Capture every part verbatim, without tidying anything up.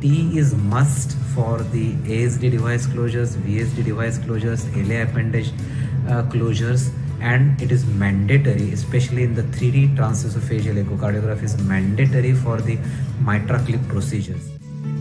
T is must for the A S D device closures, V S D device closures, L A appendage uh, closures, and it is mandatory, especially in the three D transesophageal echocardiography, is mandatory for the mitral clip procedures.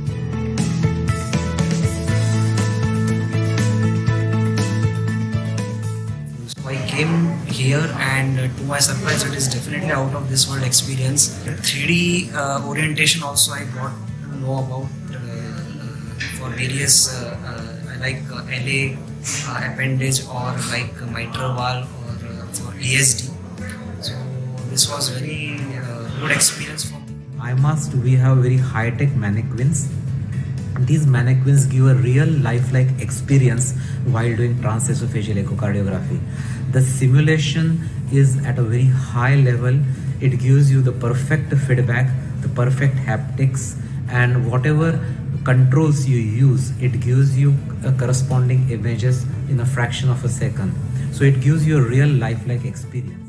So I came here, and uh, to my surprise, it is definitely out of this world experience. three D uh, orientation also I got to know about uh, for various uh, uh, like uh, L A uh, appendage or like uh, mitral valve or uh, for E S D. So this was very uh, good experience for me. I must, we have very high-tech mannequins. These mannequins give a real lifelike experience while doing transesophageal echocardiography. The simulation is at a very high level. It gives you the perfect feedback, the perfect haptics, and whatever controls you use, it gives you a corresponding images in a fraction of a second. So it gives you a real lifelike experience.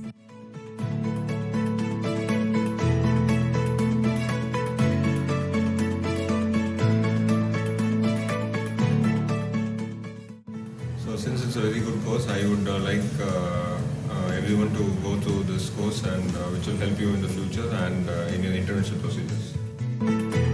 So since it's a very good course, I would uh, like uh, uh, everyone to go through this course, and uh, which will help you in the future and uh, in your intervention procedures.